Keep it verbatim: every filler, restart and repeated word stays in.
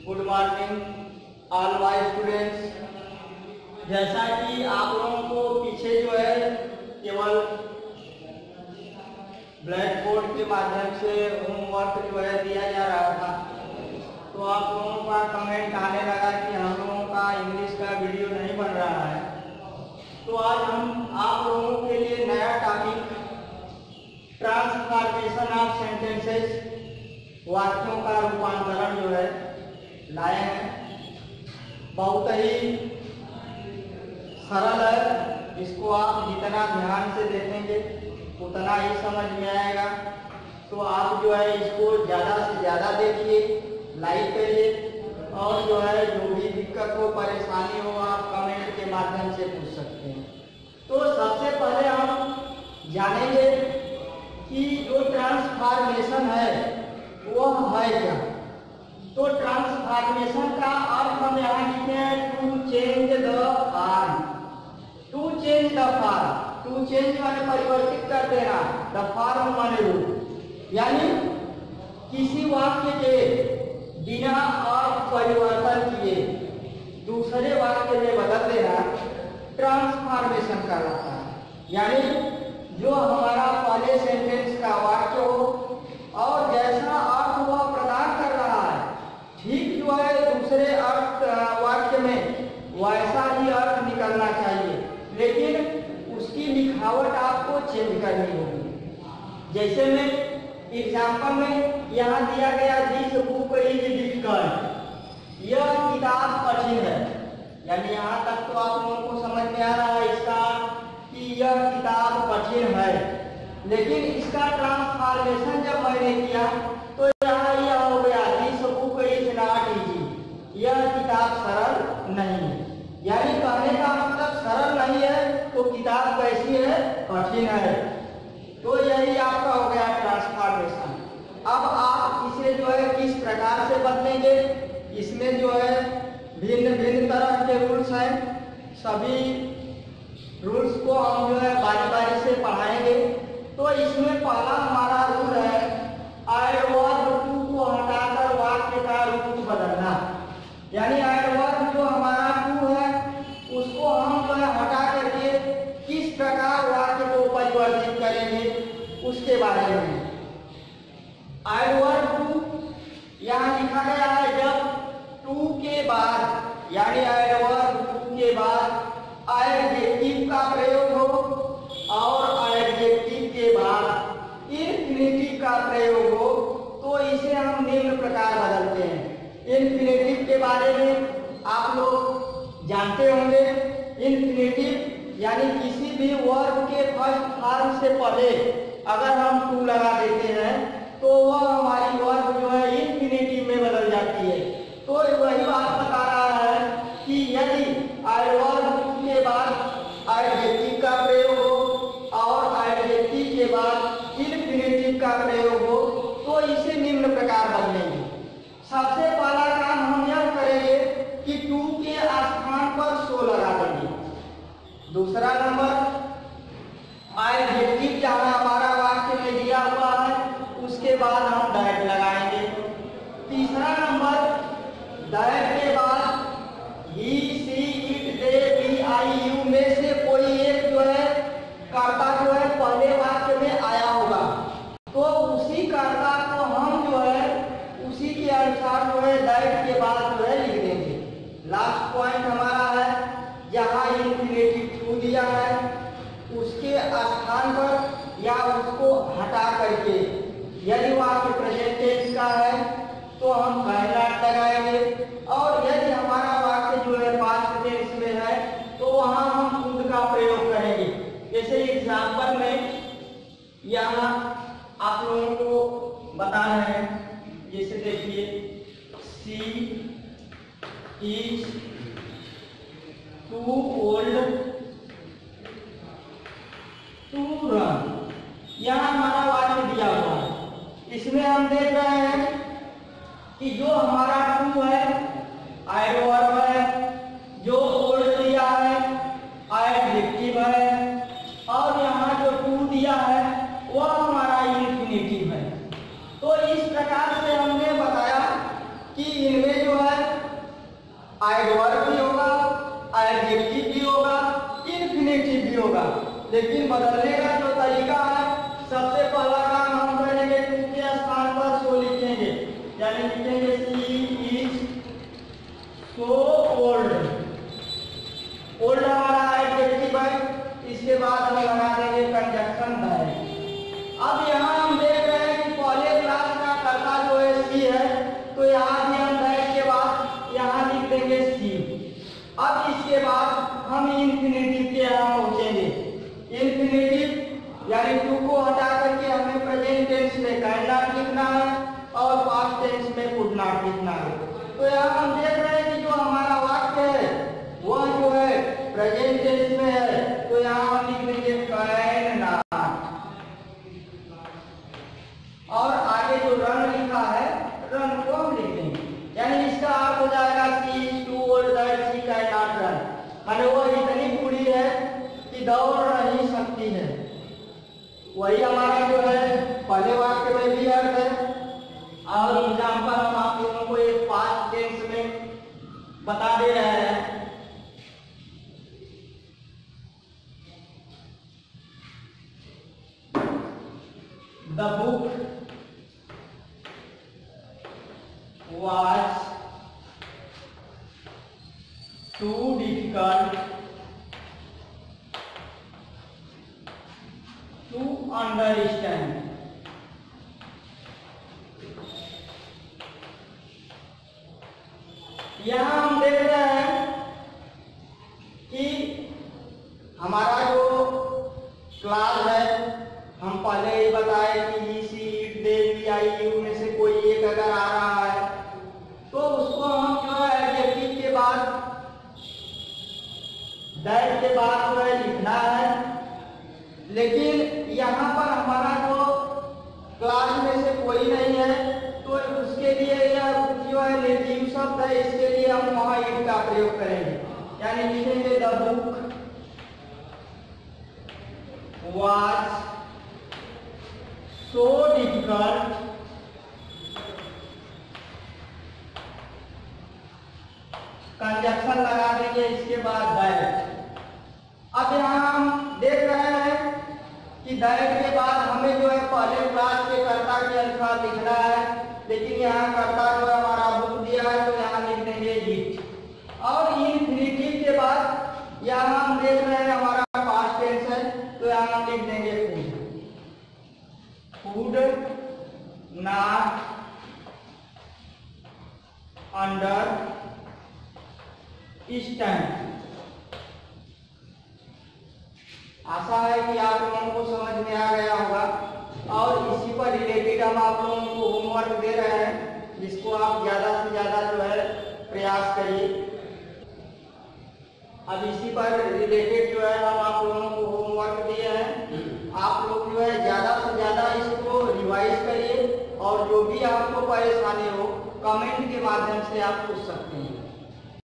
Good morning all my students. जैसा कि आप लोगों को पीछे जो है केवल ब्लैक बोर्ड के माध्यम से होमवर्क जो है दिया जा रहा था, तो आप लोगों का कमेंट आने लगा कि हम लोगों का इंग्लिश का वीडियो नहीं बन रहा है। तो आज हम आप लोगों के लिए नया टॉपिक ट्रांसफॉर्मेशन ऑफ सेंटेंसेस, वाक्यों का रूपांतरण जो है लाए हैं। बहुत ही सरल है, इसको आप जितना ध्यान से देखेंगे उतना ही समझ में आएगा। तो आप जो है इसको ज़्यादा से ज़्यादा देखिए, लाइक करिए, और जो है जो भी दिक्कत हो, परेशानी हो, आप कमेंट के माध्यम से पूछ सकते हैं। तो सबसे पहले हम जानेंगे कि जो ट्रांसफॉर्मेशन है वो है क्या। तो ट्रांसफॉर्मेशन का अर्थ हम यहाँ लिखते हैं to change the form. To change the form, to change माने परिवर्तित कर देना, द फॉर्म माने रूप, यानी किसी वाक्य के बिना अर्थ परिवर्तन किए दूसरे वाक्य में बदल देना ट्रांसफॉर्मेशन कहलाता है। यानी जो हमारा पहले सेंटेंस का वाक्य हो और जैसा अर्थ वह प्रदान कर रहा है, ठीक जो है दूसरे अर्थ वाक्य में वैसा ही अर्थ निकलना चाहिए, लेकिन उसकी लिखावट आपको चेंज करनी होगी। जैसे में एग्जाम्पल में यहाँ दिया गया दिस बुक इज डिफिकल्ट, यह किताब कठिन है। यानी यहाँ तक तो आप लोगों को समझ में आ रहा है इसका कि यह किताब कठिन है, लेकिन इसका ट्रांसफॉर्मेशन जब मैंने किया तो यहाँ यह हो गया this book is not easy, यह किताब सरल नहीं है। यानी कहने का मतलब सरल नहीं है तो किताब कैसी है, कठिन है। तो यही आपका हो गया ट्रांसफॉर्मेशन। अब आप इसे जो है किस प्रकार से बदलेंगे, इसमें जो है भिन्न भिन्न तरह के रूल्स हैं। सभी रूल्स को हम जो है बारी बारी से पढ़ाएंगे। तो इसमें पहला हमारा रूल है एडवर्ब टू को हटाकर वाक्य का रूप बदलना। यानी एडवर्ब जो हमारा टू है उसको हम जो है हटा करके किस प्रकार वाक्य को परिवर्तित करेंगे उसके बारे में। एडवर्ब टू यहाँ लिखा गया है जब टू के बाद, यानी एडवर्ब टू के बाद एडजेक्टिव का प्रयोग हो और एडजेक्टिव के बाद इन्फिनेटिव का प्रयोग हो, तो इसे हम निम्न प्रकार बदलते हैं। इन्फिनेटिव के बारे में आप लोग जानते होंगे। इन्फिनेटिव यानी किसी भी वर्ब के फर्स्ट फॉर्म से पहले अगर हम टू लगा देते हैं तो वह हमारी वर्ब जो है इन्फिनेटिव में बदल जाती है। तो वही बात बता रहा है कि यदि एडवर्ब टू के बाद एडजेक्टिव का प्रयोग हो और एडजेक्टिव के बाद इन्फिनेटिव का प्रयोग हो तो इसे निम्न प्रकार बदलेंगे। सबसे पहला काम हम यह करेंगे कि टू के स्थान पर सो लगा देंगे। दूसरा नंबर एडजेक्टिव जहाँ हमारा वाक्य में दिया हुआ है उसके बाद हम दैट लगाएंगे। तीसरा नंबर दैट के बाद he she it they we I you में से कोई एक जो है कर्ता जो है पहले वाक्य में आया होगा, तो उसी कर्ता को हम जो है उसी के अनुसार जो है दैट के बाद जो है लिख देंगे। लास्ट पॉइंट हमारा है जहाँ इन्फिनेटिव टू दिया है उसके स्थान पर या उसको हटा करके, यदि वाक्य प्रेजेंट टेंस का है तो हम पहला लगाएंगे, और यदि हमारा वाक्य जो है पास्ट टेंस में है तो वहां हम कुड का प्रयोग करेंगे। जैसे एग्जाम्पल में यहाँ आप लोगों को बता रहे हैं, जैसे देखिए she is too old to run, यहाँ हमारा वाक्य दिया हुआ है। इसमें हम देख रहे हैं कि जो हमारा टू है एडवर्ब है, जो ओल्ड दिया है एडजेक्टिव है, और यहाँ जो टू दिया है वह हमारा इन्फिनेटिव है। तो इस प्रकार से हमने बताया कि इनमें जो है एडवर्ब भी होगा, एडजेक्टिव भी होगा, इन्फिनेटिव भी होगा। लेकिन बदलने का जो तरीका है, सबसे पहला काम हम करेंगे टू के स्थान पर सो लिखेंगे, यानी लिखेंगे she is so old. Old हमारा एडजेक्टिव है, इसके बाद हम लगा देंगे कंजक्शन दैट। अब यहाँ हम देख रहे हैं कि पहले क्लास का कर्ता जो है सी है, तो यहाँ भी हम दैट के बाद यहाँ लिख देंगे सी। अब इसके बाद हम इन्फिनेटिव के यहाँ पहुँचेंगे। इन्फिनेटिव यानी टू को हटा करके हमें प्रेजेंट टेंस में कैन नॉट लिखना है और पास्ट टेंस में कुड नॉट लिखना है। तो यहाँ हम देख रहे हैं कि जो हमारा वाक्य है वह जो है प्रेजेंट टेंस में है, तो यहाँ हम लिख देंगे कैन नॉट। और आगे जो रन लिखा है, रन को हम लिख देंगे, यानी इसका अर्थ हो जाएगा she is too old that she can not run, माने वो इतनी बूढ़ी है कि दौड़ नहीं सकती है। वही हमारा जो है पहले वाक्य में भी अर्थ है। और एग्जाम्पल हम आप लोगों को एक पास्ट टेंस में बता दे रहे हैं। The book was too difficult to understand. यहाँ हम देख रहे हैं कि हमारा जो क्लास है, हम पहले ही बताए कि he she it they we I you में से कोई एक अगर आ रहा है तो उसको हम जो है एडजेक्टिव के बाद दैट के बाद जो है लिखना है। लेकिन यहाँ पर हमारा जो क्लास में से कोई नहीं है, तो उसके लिए यह जो है निर्जीव शब्द है, इसके लिए हम वहां इट का प्रयोग करेंगे, यानी लिखेंगे the book was so difficult conjunction लगा देंगे इसके बाद दैट। अब यहाँ हम देख रहे हैं कि दैट के बाद हमें जो है पहले क्लास के कर्ता के अनुसार लिखना है, लेकिन यहाँ कर्ता जो है हमारा बुक दिया है, तो यहाँ लिख देंगे इट। और इन्फिनेटिव के बाद यहाँ हम देख रहे हैं हमारा पास्ट टेंस है, तो यहाँ हम लिख देंगे could not understand। आशा है कि आप लोगों को समझ में आ गया होगा। और इसी पर रिलेटेड हम आप लोगों को होमवर्क दे रहे हैं, जिसको आप ज्यादा से ज्यादा जो है प्रयास करिए। अब इसी पर रिलेटेड जो है हम आप लोगों को होमवर्क दिए हैं, आप लोग जो है ज्यादा से ज्यादा इसको रिवाइज करिए और जो भी आपको परेशानी हो कमेंट के माध्यम से आप पूछ सकते हैं।